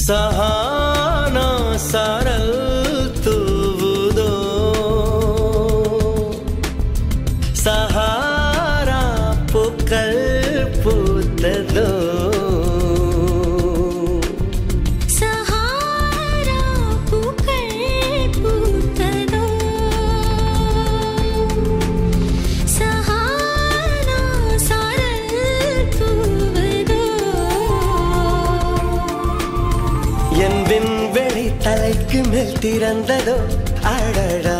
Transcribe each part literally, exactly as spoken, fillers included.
सहाना सारल तूवुदो सहारा पुक्कल पूत्तदो விண்வெளி தலைக்கு மேல் திறந்ததோ அடடா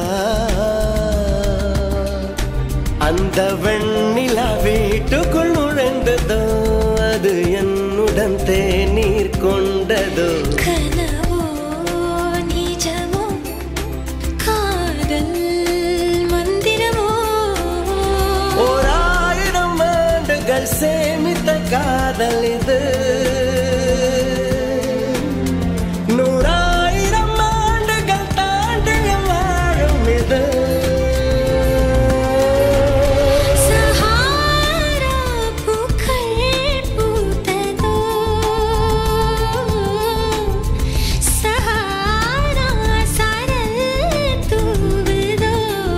அந்த வெண்ணிலா வீட்டுக்குள் நுழைந்ததோ அது என்னுடன் தேநீர் கொண்டதோ கனவோ நிஜமோ காதல் மந்திரமோ ஓராயிரம் ஆண்டுகள் சேமித்த காதல் இது நூறாயிரம் ஆண்டுகள் தாண்டிய வாழும் இது சஹாரா பூக்கள் பூத்ததோ சஹாரா சாரல் தூவுதோ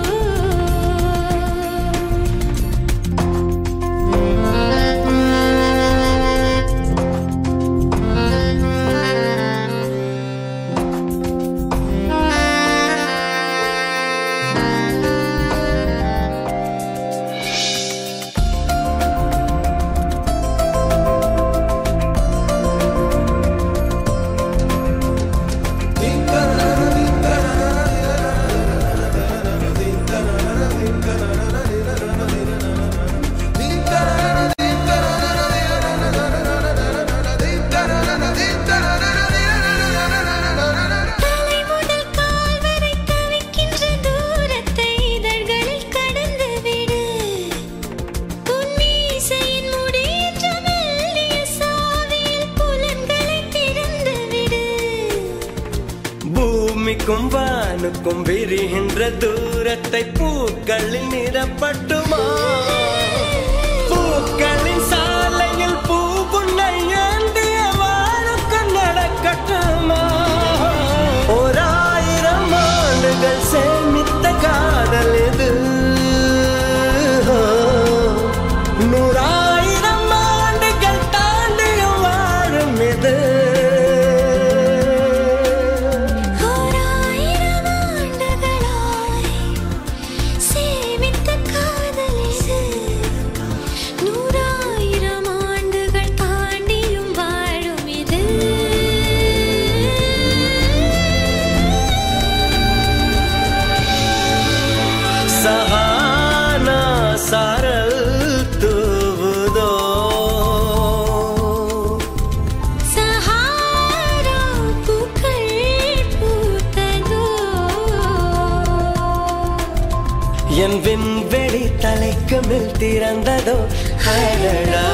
பூமிக்கும் வானுக்கும் விரிகின்ற தூரத்தை பூக்களில் நிரப்பட்டுமா பூக்களின் சாலையில் பூ புன்னை ஏந்திய வானுக்கு நடக்கட்டுமா ஓராயிரம் ஆண்டுகள் சேமித்த காதல் இது நூறாயிரம் ஆண்டுகள் தாண்டிய வாழும் இது सहाना सारल तूवुदो सहारा पूक्कल पूत्तदो என் விண்வெளி தலைக்கு மேல் திறந்ததோ அடடா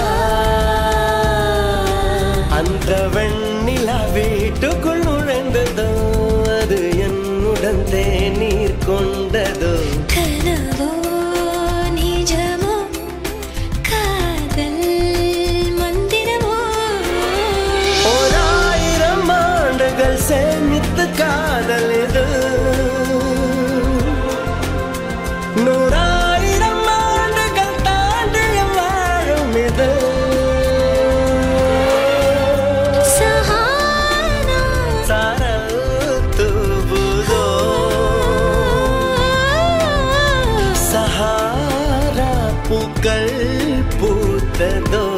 அந்த வெண்ணிலா வீட்டுக்குள் நுழைந்ததோ அது என்னுடன் தேநீர் கொண்டதோ கனவோ நிஜமோ காதல் மந்திரமோ ஓராயிரம் ஆண்டுகள் சேமித்த காதல் இது நூறாயிரம் ஆண்டுகள் தாண்டிய வாழும் இது சஹாரா சாரல் தூவுதோ சஹாரா பூக்கள் பூத்ததோ